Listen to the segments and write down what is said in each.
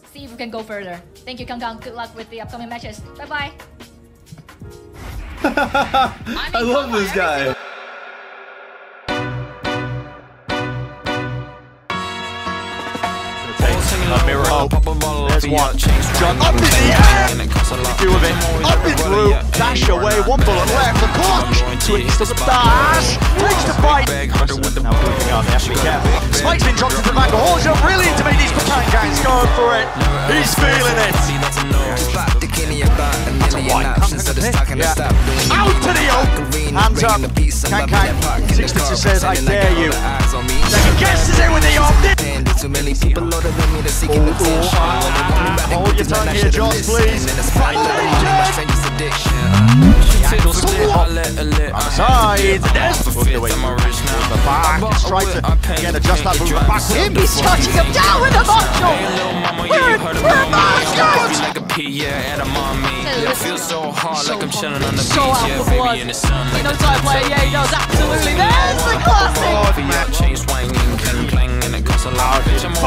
see if we can go further. Thank you, Kang. Good luck with the upcoming matches. Bye-bye. I love this guy. A mirror. Oh, there's one. John up in the air. Do with it. Up and through. Dash away. One bullet left. The clock. Twins to the dash. Takes the fight. Now moving on. They have to be careful. Spike's been dropped into the back. Horja really to make these Kangs go for it. He's feeling it. That's a white. Yeah. Out to the oak. Hands up. Kang. 62 says, I dare you. Second guesses it with the optic. Too many people loaded with me to seek attention. Hold your tongue here, Josh, please. Side. The back. Tries to again adjust that move back. He's touching him down with a marshal. We're marshals. It feels so hard, like I'm chilling on the beach. So out of blood. He knows how to play. Yeah, he knows absolutely. There's the classic. Chain swinging, clang, and it costs a lot.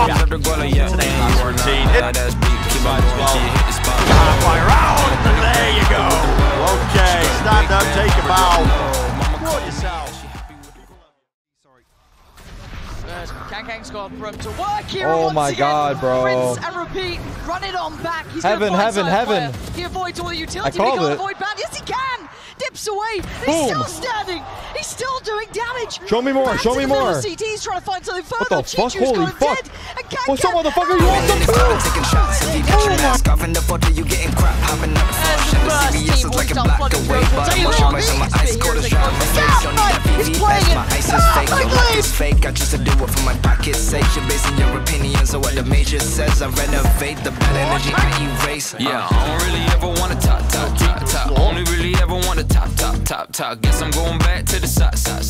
Halfway round, and there you go. Okay, stand up, take a bow. Enjoy yourself. Kang's got room to work here. Oh my God, bro. Rinse and repeat. Run it on back. He's heaven. He avoids all the utility. I called but he it. can't avoid bad. Yes, he can. Dips away. Boom. He's still standing. He's still doing damage. Show me more. Back Show to me the more. CT. He's trying to find something further. What the fuck? Chichu's Holy gone fuck. dead. And Kang What's up, motherfucker? You want some taking shots. And the first team was done flooding through. We'll tell you what, this is here's the close. He's playing it. Fake. I just do it for my pocket's sake. You're basing your opinions on what the major says. I renovate the bad energy I erase. Yeah, I don't really ever wanna top. Only really ever wanna top. Guess I'm going back to the side.